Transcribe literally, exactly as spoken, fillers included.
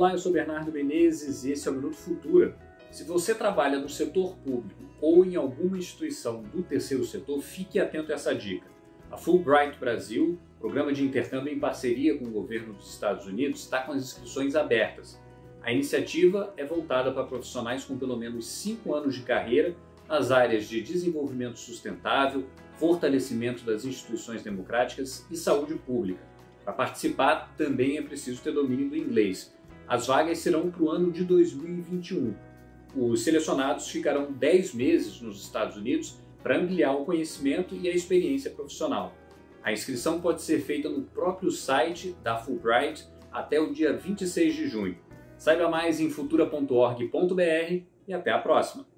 Olá, eu sou Bernardo Menezes e esse é o Minuto Futura. Se você trabalha no setor público ou em alguma instituição do terceiro setor, fique atento a essa dica. A Fulbright Brasil, programa de intercâmbio em parceria com o governo dos Estados Unidos, está com as inscrições abertas. A iniciativa é voltada para profissionais com pelo menos cinco anos de carreira nas áreas de desenvolvimento sustentável, fortalecimento das instituições democráticas e saúde pública. Para participar, também é preciso ter domínio do inglês. As vagas serão para o ano de dois mil e vinte e um. Os selecionados ficarão dez meses nos Estados Unidos para ampliar o conhecimento e a experiência profissional. A inscrição pode ser feita no próprio site da Fulbright até o dia vinte e seis de junho. Saiba mais em futura ponto org ponto br e até a próxima!